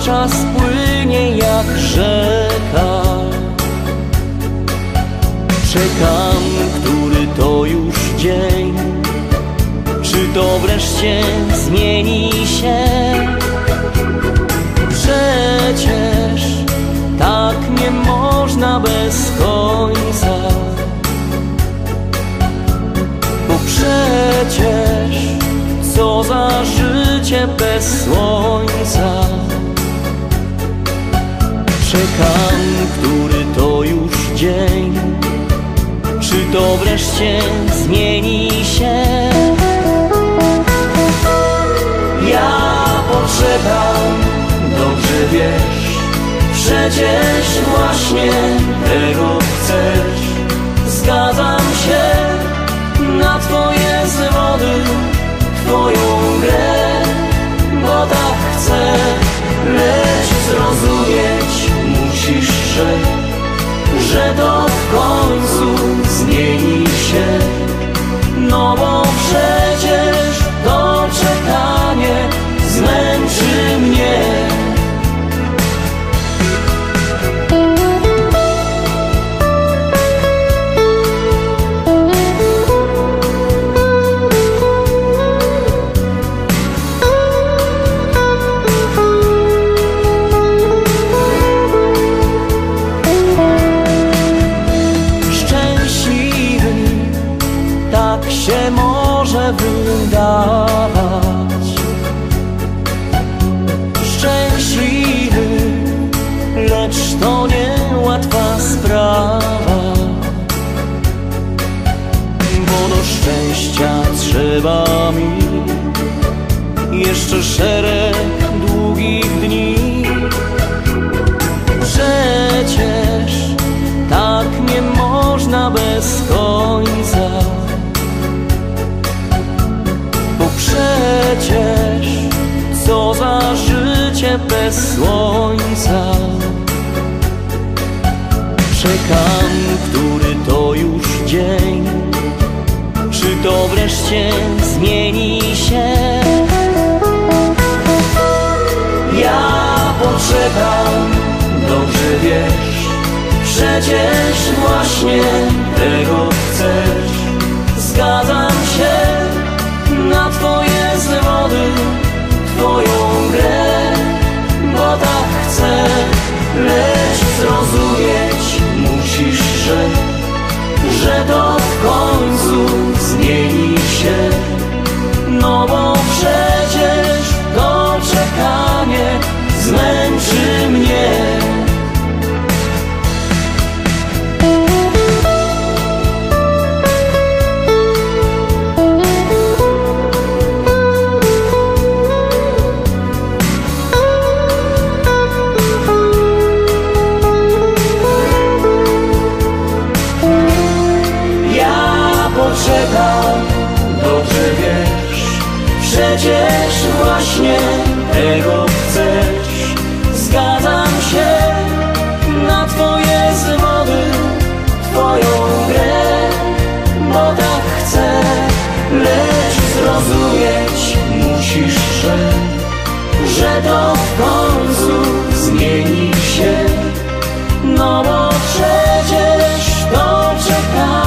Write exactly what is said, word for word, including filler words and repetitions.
czas płynie jak rzeka. Czekam, który to już dzień, czy to wreszcie zmieni się? Przecież tak nie można bez końca, bo przecież co za życie bez słońca. Czekam, który to już dzień, czy to wreszcie zmieni się? Ja poczekam, dobrze wiesz, przecież właśnie tego chcesz. Zgadzam się na twoje zwody, twoją grę, bo tak chcę. Lecz zrozumieć musisz, że, że to w końcu zmieni się. No bo przecież to czekanie zmęczy mnie. Się może wydawać szczęśliwy, lecz to niełatwa sprawa, bo do szczęścia trzeba mi jeszcze szereg długich dni. Przecież tak nie można bez końca, przecież co za życie bez słońca. Czekam, który to już dzień, czy to wreszcie zmieni się? Ja poczekam, dobrze wiesz, przecież właśnie tego chcesz. Zgadzam się na twoje zwody, twoją grę, bo tak chcę. Lecz zrozumieć musisz, że, że to w końcu zmieni się. No bo przecież to czekanie zmęczy mnie. Poczekam, dobrze wiesz, przecież właśnie tego chcesz. Zgadzam się na twoje zwody, twoją grę, bo tak chcę. Lecz zrozumieć musisz, że, że to w końcu zmieni się. No bo przecież to czekam